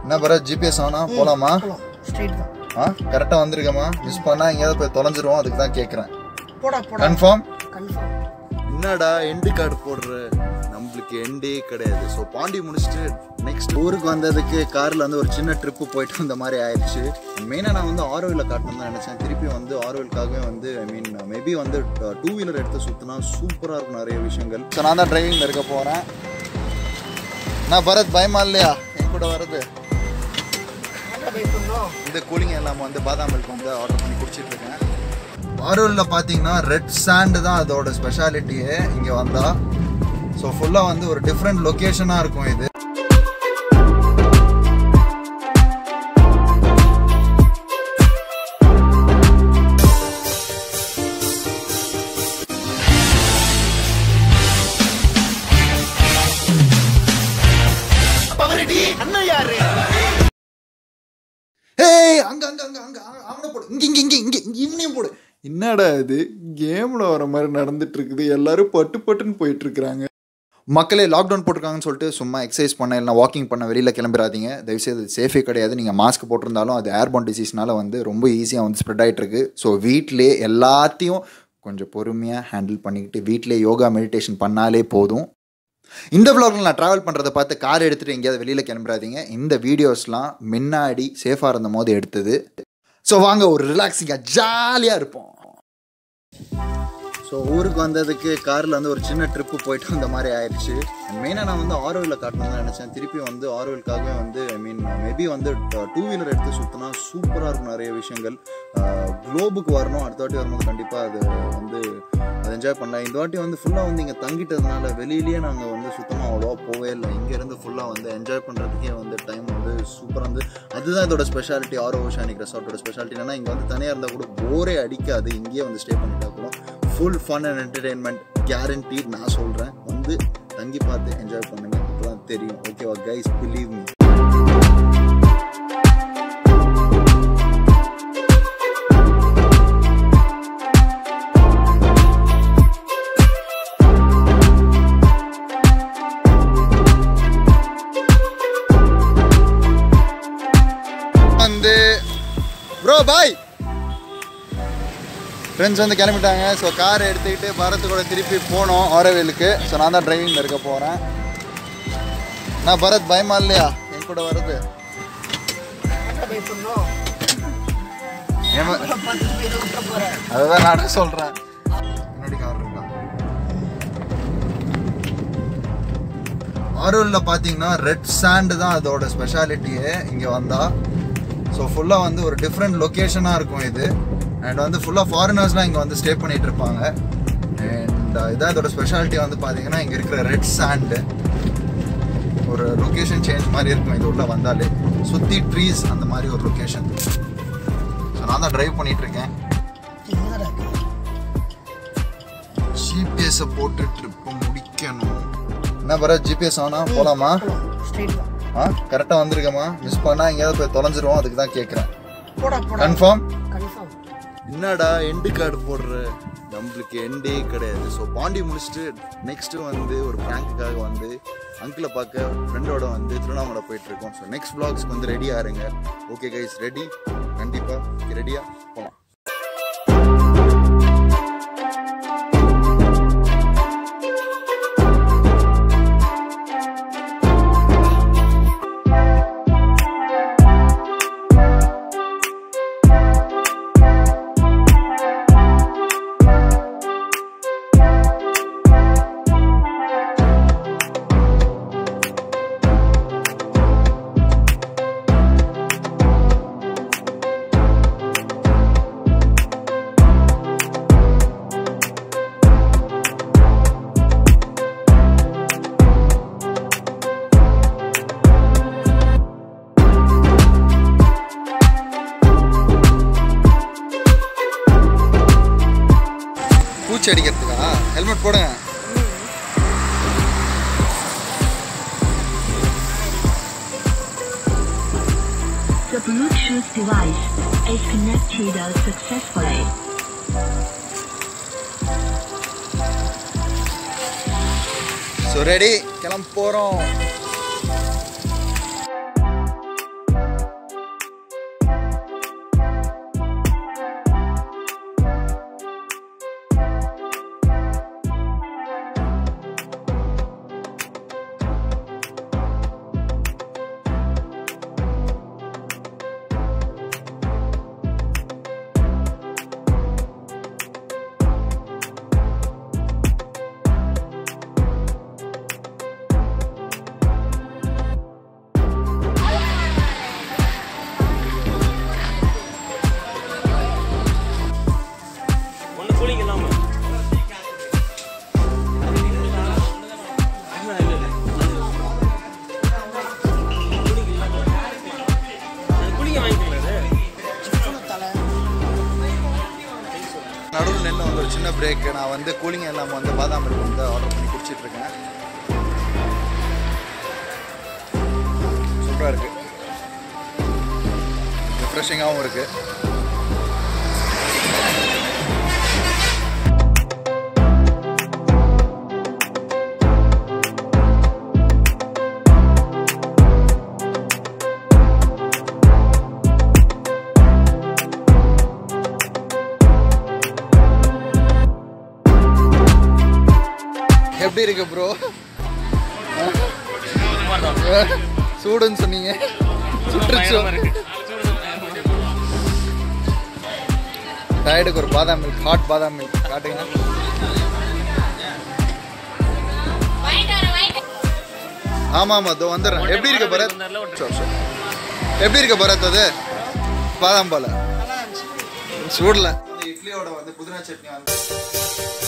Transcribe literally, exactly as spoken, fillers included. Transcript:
என்ன பர ஜிபிஎஸ் ஆனா போலாமா? ஸ்ட்ரைட் தான். ஆ கரெக்ட்டா வந்திருக்கமா? மிஸ் பண்ணா எங்கயாவது போய் தொலைஞ்சிரும், அதுக்கு தான் கேக்குறேன். போடா போடா. கன்ஃபார்ம்? கன்ஃபார்ம். என்னடா எண்ட் கார்டு போடுற? நம்மளுக்கு எண்டே கிடையாது. ஸோ பாண்டி முடிச்சுட்டு நெக்ஸ்ட் ஊருக்கு வந்ததுக்கு காரில் வந்து ஒரு சின்ன ட்ரிப்பு போயிட்டு வந்த மாதிரி ஆயிடுச்சு. மெயினாக நான் வந்து ஆரோவில் காட்டணும் தான் நினச்சேன். திருப்பி வந்து ஆரோவிலுக்காகவே வந்து ஐ மீன் மேபி வந்து டூ வீலர் எடுத்து சுற்றினா சூப்பராக இருக்கும் நிறைய விஷயங்கள். ஸோ நான் தான் டிரைவிங்கில் இருக்க போகிறேன். நான் பரத் பயமா இல்லையா என் கூட வர்றது? இந்த கூலிங் எல்லாம் வந்து பாதாம் மில்க் வந்து ஆர்டர் பண்ணி குடிச்சிட்டு இருக்கேன். ஆரோவில் பார்த்தீங்கன்னா ரெட் சாண்டு தான் அதோட ஸ்பெஷாலிட்டியே இங்கே வந்தால். ஸோ ஃபுல்லாக வந்து ஒரு டிஃப்ரெண்ட் லொக்கேஷனாக இருக்கும் இது. அங்க அங்க அங்க அங்க அவனை போடு, இங்க இங்க இங்க இங்க இவனையும் போடு. என்னடா இது கேம்ல வர மாதிரி நடந்துட்டு இருக்குது, எல்லாரும் பட்டு பட்டுன்னு போயிட்டு இருக்கிறாங்க. மக்களே லாக்டவுன் போட்டிருக்காங்கன்னு சொல்லிட்டு சும்மா எக்ஸசைஸ் பண்ண இல்லை வாக்கிங் பண்ண வெளியில் கிளம்பிடாதீங்க. தயவுசெய்து அது சேஃபே கிடையாது. நீங்கள் மாஸ்க் போட்டிருந்தாலும் அது ஏர்பார்ன் டிசீஸ்னால வந்து ரொம்ப ஈஸியாக வந்து ஸ்ப்ரெட் ஆகிட்டு இருக்கு. ஸோ வீட்டிலே எல்லாத்தையும் கொஞ்சம் பொறுமையாக ஹேண்டில் பண்ணிக்கிட்டு வீட்டிலே யோகா மெடிடேஷன் பண்ணாலே போதும். இந்த vlogல நான் ட்ராவல் பண்ணுறதை பார்த்து கார் எடுத்துகிட்டு எங்கேயாவது வெளியில் கிளம்பிடாதீங்க. இந்த வீடியோஸ்லாம் முன்னாடி சேஃபாக இருந்த போது எடுத்தது. ஸோ வாங்க ஒரு ரிலாக்ஸிங்காக ஜாலியாக இருப்போம். ஸோ ஊருக்கு வந்ததுக்கு காரில் வந்து ஒரு சின்ன ட்ரிப்பு போயிட்டு வந்த மாதிரி ஆயிடுச்சு. மெயினாக நான் வந்து ஆரோவில் காட்டணும் தான் நினச்சேன். திருப்பி வந்து ஆரோவிலுக்காகவே வந்து ஐ மீன் மேபி வந்து டூ வீலர் எடுத்து சுற்றினா சூப்பராக இருக்கும் நிறைய விஷயங்கள். குளோபுக்கு வரணும், அடுத்த வாட்டி வரும்போது கண்டிப்பாக அது வந்து அதை என்ஜாய் பண்ணலாம். இந்த வாட்டி வந்து ஃபுல்லாக வந்து இங்கே தங்கிட்டதுனால வெளியிலேயே நாங்கள் வந்து சுத்தமாக அவ்வளோவா போவே இல்லை. இங்கேருந்து ஃபுல்லாக வந்து என்ஜாய் பண்ணுறதுக்கே வந்து டைம் வந்து சூப்பராக வந்து அதுதான் இதோட ஸ்பெஷாலிட்டி. ஆரோ ஓஷானிக் ரெசார்ட்டோட ஸ்பெஷாலிட்டி என்னன்னா இங்கே வந்து தனியாக இருந்தால் கூட போரே அடிக்காது. இங்கேயே வந்து ஸ்டே பண்ணிட்டா கூட full fun and entertainment guaranteed. நான் சொல்கிறேன், வந்து தங்கி பார்த்து என்ஜாய் பண்ணுங்கள், அப்போதான் தெரியும். ஓகேவா கைஸ், பிலீவ் மீ. வந்து ப்ரோ பாய் ஃப்ரெண்ட்ஸ் வந்து கிளம்பிட்டாங்க. ஸோ கார் எடுத்துக்கிட்டு பரத்து கூட திருப்பி போனோம் ஆரோவிலுக்கு. ஸோ நான் தான் டிரைவிங்கில் இருக்க போகிறேன். நான் பரத் பயமா இல்லையா என் கூட வர்றது? அதுதான் நான் சொல்கிறேன். முன்னாடி கார் இருக்கா? ஆரோவில் பார்த்தீங்கன்னா ரெட் சாண்டு தான் அதோட ஸ்பெஷாலிட்டியே இங்கே வந்தால். ஸோ ஃபுல்லாக வந்து ஒரு டிஃப்ரெண்ட் லொக்கேஷனாக இருக்கும் இது. அண்ட் வந்து ஃபுல்லாக ஃபாரினர்ஸ்லாம் இங்கே வந்து ஸ்டே பண்ணிகிட்டு இருப்பாங்க. அண்ட் இதான் இதோட ஸ்பெஷாலிட்டி வந்து பார்த்தீங்கன்னா இங்கே இருக்கிற ரெட் சாண்டு ஒரு லொக்கேஷன் சேஞ்ச் மாதிரி இருக்கும். இது உள்ள வந்தாலே சுற்றி ட்ரீஸ் அந்த மாதிரி ஒரு லொக்கேஷன். ஸோ நான் தான் ட்ரைவ் பண்ணிகிட்ருக்கேன். ஜிபிஎஸை போட்டு ட்ரிப்பு முடிக்கணும். என்ன பர ஜிபிஎஸ் ஆனால் போகலாமா? ஆ கரெக்டாக வந்திருக்கமா? மிஸ் பண்ணால் எங்கேயாவது போய் தொலைஞ்சிரும், அதுக்கு தான் கேட்குறேன். கன்ஃபார்ம்? என்னடா எண்டு கார்டு போடுற? நம்மளுக்கு எண்டே கிடையாது. ஸோ பாண்டி முடிச்சுட்டு நெக்ஸ்ட்டு வந்து ஒரு ப்ராங்க்குக்காக வந்து அங்கிளை பார்க்க ஃப்ரெண்டோட வந்து திருவண்ணாமலை போயிட்டுருக்கோம். ஸோ நெக்ஸ்ட் vlogsக்கு வந்து ரெடியாக இருங்க. Okay guys, ready? கண்டிப்பாக ரெடியாக போகலாம். பூச்சி அடிக்கிறதுக்கா ஹெல்மெட் போடுங்க. The Bluetooth device is connected successfully. So ready, கிளம்ப போறோம். பிரேக். நான் வந்து கூலிங் இல்லாமல் வந்து பாதாம் மில்க் வந்து ஆர்டர் பண்ணி குடிச்சிட்ருக்கேன். சூப்பராக இருக்குது, ரிஃப்ரெஷிங்காகவும் இருக்குது. எப்படி இருக்கு ப்ரோ? சூடுன்னு சொன்னீங்க, சுற்றுச்சோ. டயர்டுக்கு ஒரு பாதாம் மில்க், ஹாட் பாதாம் மில்க் காட்டுங்க. ஆமாம் ஆமாம், இதோ வந்துடுறேன். எப்படி இருக்கு பரத்? எப்படி இருக்கு பரத்? அது பாதாம் பால் சூடல. இட்லியோட வந்து புதினா சட்னி வந்து